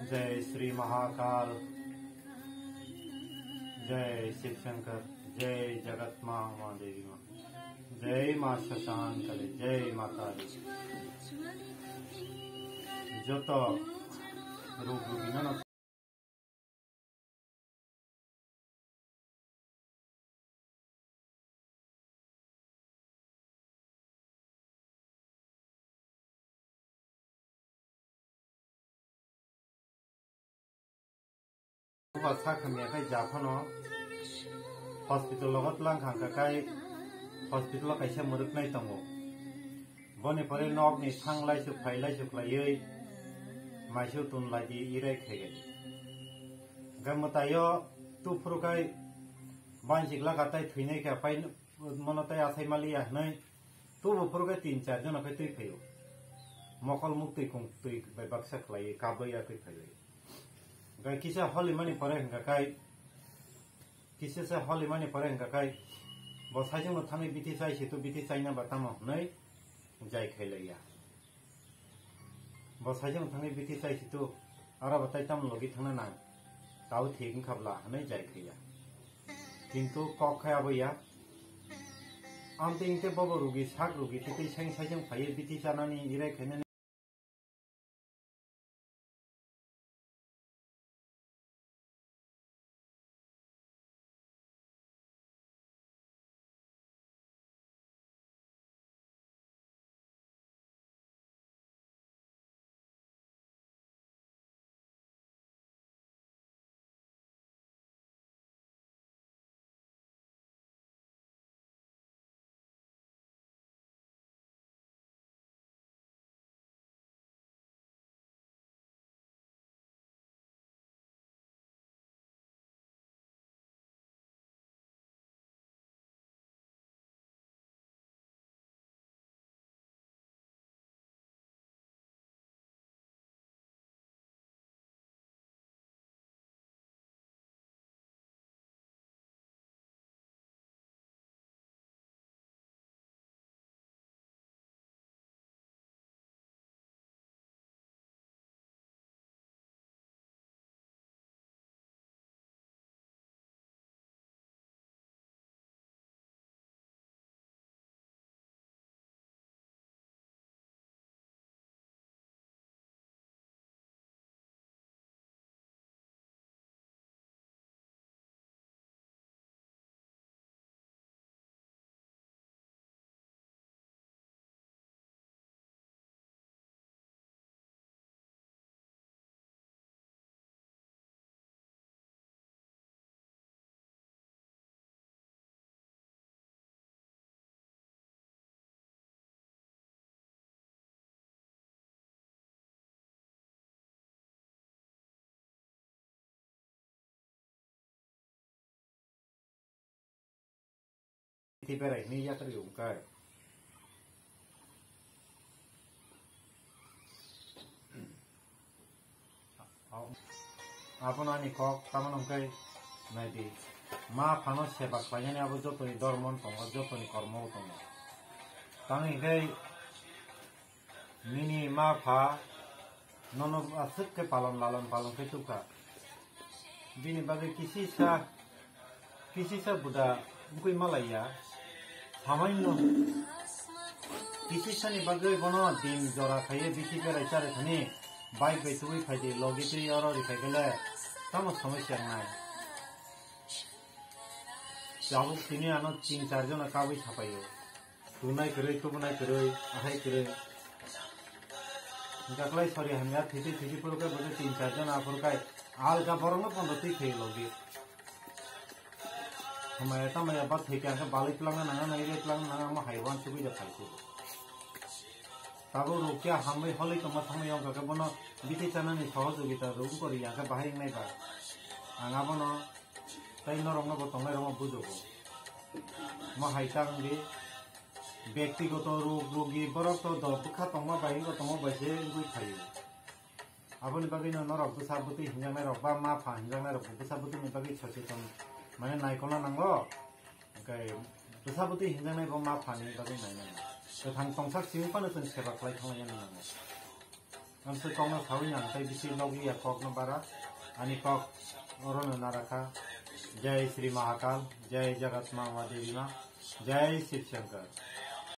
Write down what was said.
जय श्री महाकाल, जय शिव शंकर, जय जगत माँ माँ देवी माँ, जय माँ शशांक कले, जय माता दी। जो तो रूप रूपी सा खमिया जाफानो हॉस्पिटल लगत लांखांका हॉस्पिटल कैसे मुरुक नहीं तंगो बने परे नॉक नि थांलाय सुफायलाय माइसु तुनलाय इराय खेगे गमतायो तु फुरुकाय बांसिकला गाताय थुइनाय का पाइ मनताय आसाय मालिया नै तु फुरुकाय 3-4 जन फै तै फैयो मकल मुक्ति कुं तै बाय बाक्सा खलाय काबैया तै फैयो gai kisa holi mani pare hingga kai kisa sa holi mani pare hingga kai bo sajung no thami biti sai situ biti sai na batamo nei jai khailaya bo sajung thami biti sai situ ara batai tam logi thana na tau thing khabla nei jai khaiya kintu kok khaya boya amte inte bobo rugi sak rugi tei sang sajung phai biti janani irai khaina thì về đây mi tadi ungkai apa nani kok taman ungkai nanti ma pano sebab banyak ni abu joto ni dormon tongo joto ni kormo tongo tangi kai mini ma pa nono asuk ke palon ke tuka bini bagai kisi sa buda bukui Malaya Hamaino kisi sani bagai bono din jora khaye biti berai chare thani bike be tui phai logitri aro ri khaigele tamo samasya nai jabu tini ano 3-4 jona kabai chapayo tunai kere tubunai kere ahai kere gaklai sori hamya thiti puruka bode 3-4 jona apurukai alga borong pondoti khei logi हमारे तो मैं बात ठीक है बालिक लंगा नंगा नहीं रेत लंगा नंगा हम हाइवान सुबह जब खाते ताबो रोकिया हमें होली तो मत हमें यहाँ का बनो बीते चना नहीं सहज होगी तो रूम को रिया का बाहर नहीं बा आंगा बनो तई न रंग को तंगे रंग बुझो को हम हाइटांगे व्यक्तिगत रोगी बरक तो दुखा तंगा बाहर को तंगा बसे कोई खाई अपन बाकी न रक्त साबुती हिंजा में रक्बा मा फा हिंजा में रक्त साबुती में बाकी सचेतन माने नायकोना नांगो ओमफ्राय बेसाबुति हिंजानाय मा फानि बागै नायनाय गोथां संसार सिंफानो जों सेबा खालायखांनायानो नांगौ Amse kong na thawi nang tai bisi logi ya kok na bara ani kok oron na rakha. Jai Sri Mahakal, Jai Jagat Ma Devi Ma, Jai Shiv Shankar.